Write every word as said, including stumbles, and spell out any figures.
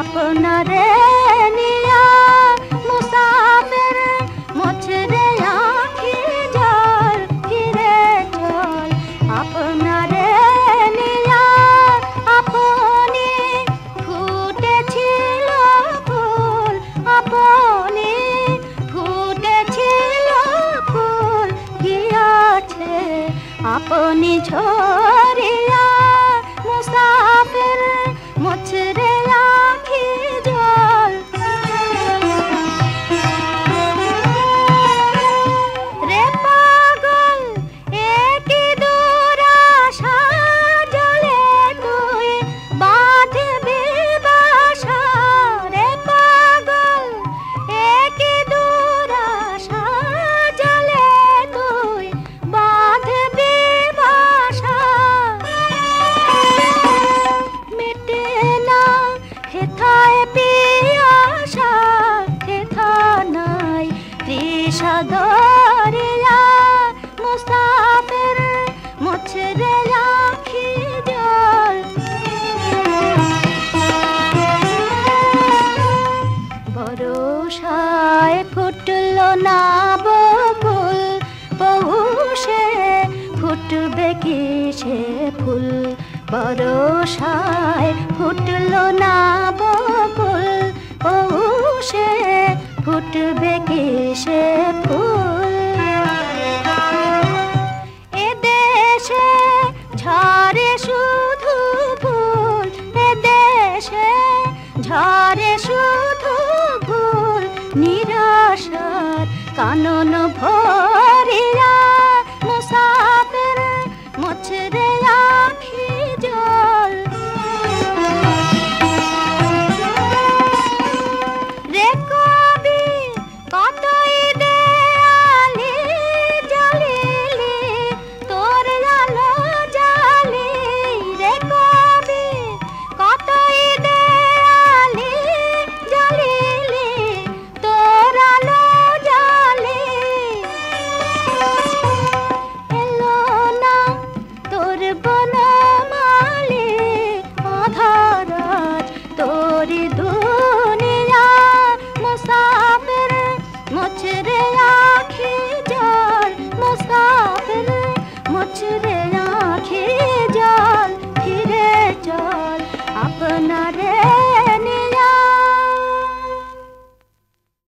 আপনারে নিয়া মুসাফির মুছরে আঁখি জল ফিরে চল আপনারে নিয়া আপনি ফুটেছিল ফুল আপনি ফুটেছিল ফুল গিয়াছে আপনি ঝরিয়া মুসাফির মুছরে আঁখি জল রে পাগল একি দুরাশা জলে তুই বাঁধবি বাসা রে পাগল একি দুরাশা জলে তুই বাঁধবি বাসা মিটে না হেথায় পিয়াসা হেথা নাই তৃষা দরিয়া মুসাফির মুছরে আঁখি জল বরষায় ফুটল না বকুল পৌষে ফুটবে কি সে ফুল বরষায় ফুটল না বকুল পৌষে ফুটবে কি সে ফুল এ দেশে ঝরে শুধু ফুল এ দেশে ঝরে শুধু ফুল নিরাশার কানন ভরিয়া